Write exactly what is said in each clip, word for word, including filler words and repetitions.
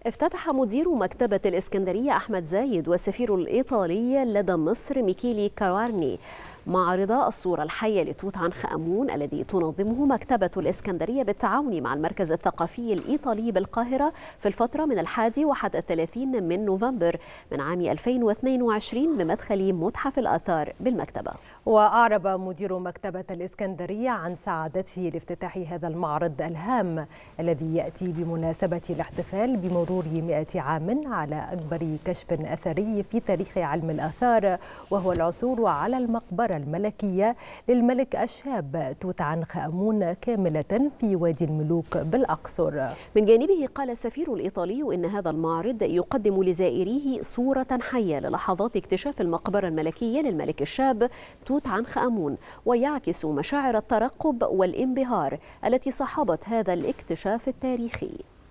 افتتح مدير مكتبة الإسكندرية أحمد زايد والسفير الإيطالي لدى مصر ميكيلي كاروارني معرض الصورة الحية لتوت عنخ آمون الذي تنظمه مكتبة الإسكندرية بالتعاون مع المركز الثقافي الإيطالي بالقاهرة في الفترة من الحادي وحتى الثلاثين من نوفمبر من عام ألفين واثنين وعشرين بمدخل متحف الآثار بالمكتبة. وأعرب مدير مكتبة الإسكندرية عن سعادته لافتتاح هذا المعرض الهام الذي يأتي بمناسبة الاحتفال بمرور مئة عام على أكبر كشف أثري في تاريخ علم الآثار، وهو العثور على المقبرة الملكية للملك الشاب توت عنخ آمون كاملة في وادي الملوك بالأقصر. من جانبه قال السفير الإيطالي إن هذا المعرض يقدم لزائريه صورة حية للحظات اكتشاف المقبرة الملكية للملك الشاب توت عنخ آمون، ويعكس مشاعر الترقب والانبهار التي صاحبت هذا الاكتشاف التاريخي.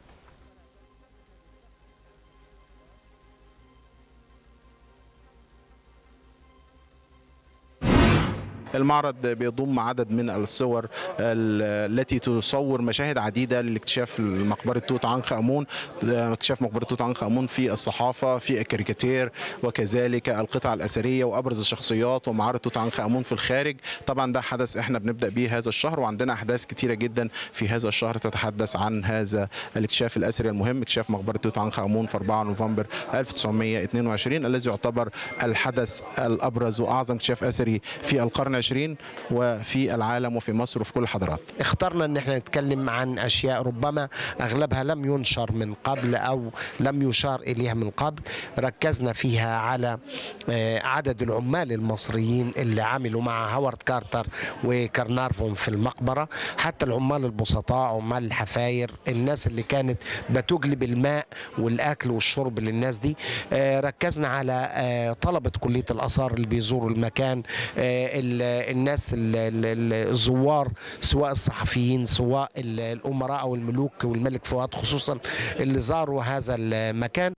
المعرض بيضم عدد من الصور التي تصور مشاهد عديدة لاكتشاف مقبرة توت عنخ آمون، اكتشاف مقبرة توت عنخ آمون في الصحافة، في الكاريكاتير، وكذلك القطع الأثرية وأبرز الشخصيات ومعارض توت عنخ آمون في الخارج. طبعا ده حدث احنا بنبدأ به هذا الشهر، وعندنا أحداث كتيرة جدا في هذا الشهر تتحدث عن هذا الاكتشاف الأثري المهم، اكتشاف مقبرة توت عنخ آمون في أربعة نوفمبر ألف وتسعمئة واثنين وعشرين الذي يعتبر الحدث الأبرز وأعظم اكتشاف أثري في القرن العشرين وفي العالم وفي مصر وفي كل الحضارات. اخترنا ان احنا نتكلم عن اشياء ربما اغلبها لم ينشر من قبل او لم يشار اليها من قبل. ركزنا فيها على عدد العمال المصريين اللي عملوا مع هوارد كارتر وكارنارفون في المقبرة، حتى العمال البسطاء، عمال الحفاير، الناس اللي كانت بتجلب الماء والاكل والشرب للناس دي. ركزنا على طلبة كلية الآثار اللي بيزوروا المكان، الناس الزوار سواء الصحفيين سواء الأمراء أو الملوك والملك فؤاد خصوصا اللي زاروا هذا المكان.